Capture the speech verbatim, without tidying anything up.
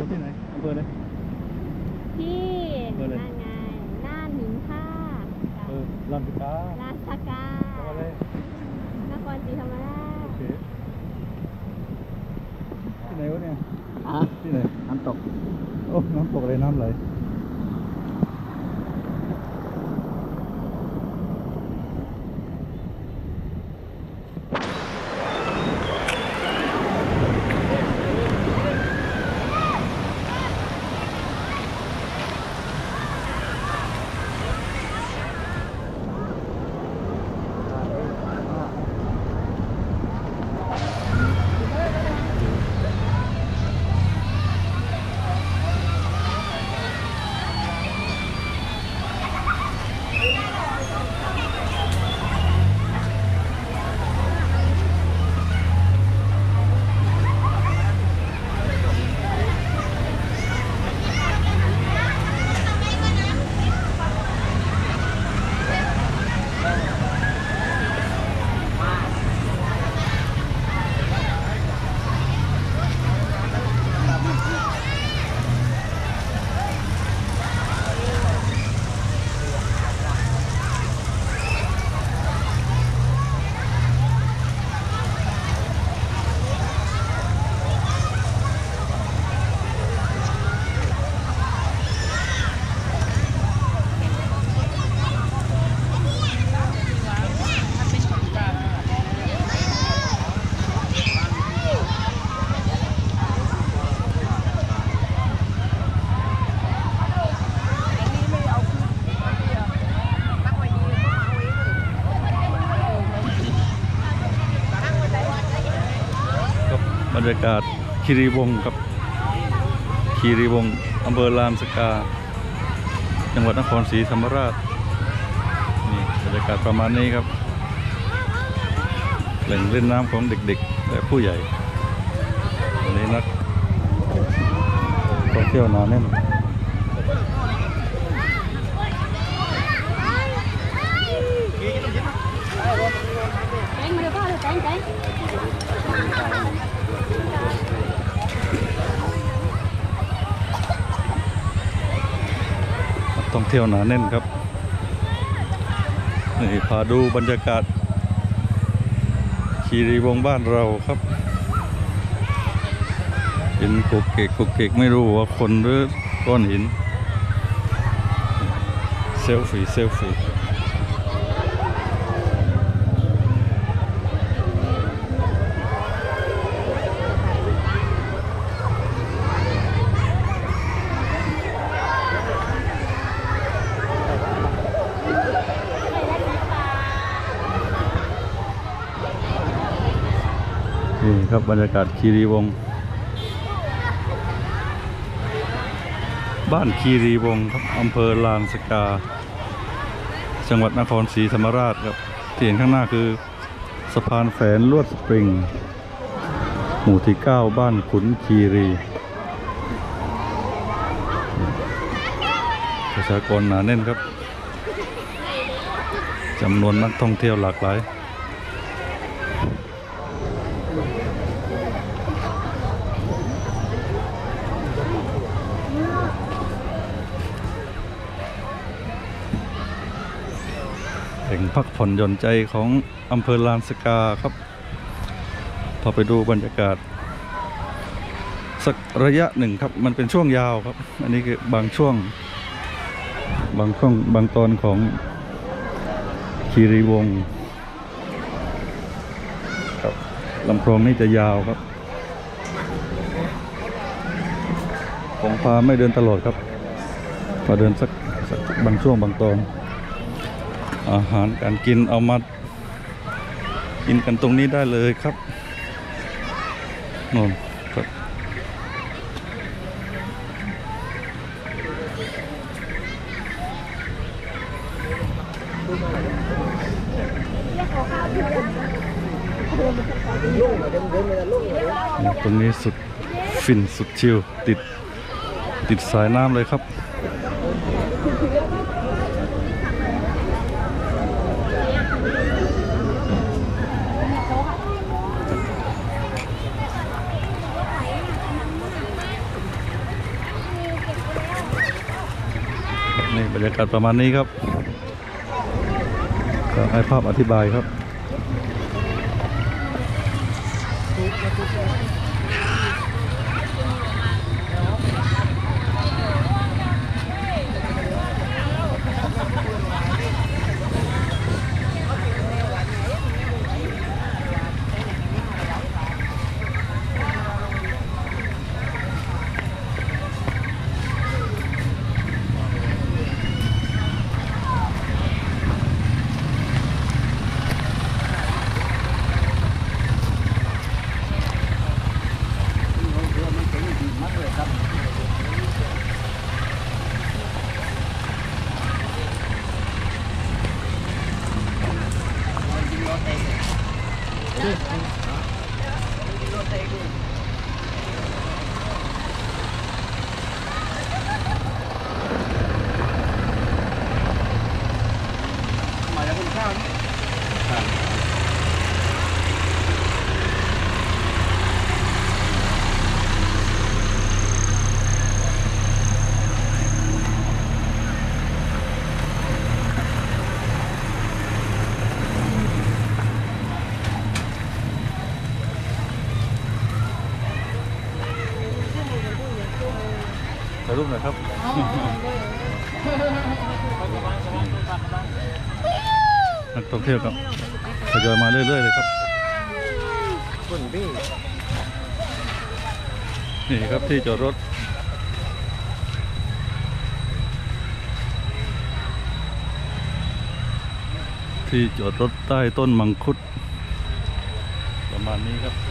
ที่ไหนอำเภอไหนที่นั่นไงน่านหินท่าเออลำสกาลานสกานครศรีธรรมราชที่ไหนวะเนี่ยอ่ะที่ไหนน้ำตกโอ้น้ำตกอะไรน้ำไหลบรรยากาศคีรีวงศ์ครับคีรีวงศ์อำเภอลานสกาจังหวัดนครศรีธรรมราชนี่บรรยากาศประมาณนี้ครับแหล่งเล่นน้ำของเด็กๆและผู้ใหญ่วันนี้นักท่องเที่ยวหนาแน่นท่องเที่ยวหนาแน่นครับนี่พาดูบรรยากาศคีรีวงศ์บ้านเราครับเป็นโกเกกโกเกกไม่รู้ว่าคนหรือก้อนหินเซลฟี่เซลฟี่นี่ครับบรรยากาศคีรีวงศ์บ้านคีรีวงศ์ครับอำเภอลานสกาจังหวัดนครศรีธรรมราชครับที่เห็นข้างหน้าคือสะพานแฝนลวดสปริงหมู่ที่เก้าบ้านขุนคีรีประชากรหนาแน่นครับจำนวนนักท่องเที่ยวหลากหลายแหล่งพักผ่อนหย่อนใจของอำเภอลานสกาครับพอไปดูบรรยากาศสักระยะหนึ่งครับมันเป็นช่วงยาวครับอันนี้คือบางช่วงบางช่วงบางตอนของคีรีวงศ์ครับลำโพงนี่จะยาวครับผมพาไม่เดินตลอดครับพาเดินสักสักบางช่วงบางตอนอาหารการกินเอามากินกันตรงนี้ได้เลยครับนนครับตรงนี้สุดฟินสุดชิลติดติดสายน้ำเลยครับนี่บรรยากาศประมาณนี้ครับก็ให้ภาพอธิบายครับถ่ายรูปหน่อยครับ นักท่องเที่ยวครับทยอยมาเรื่อยๆเลยครับนี่ครับที่จอดรถที่จอดรถใต้ต้นมังคุดประมาณนี้ครับ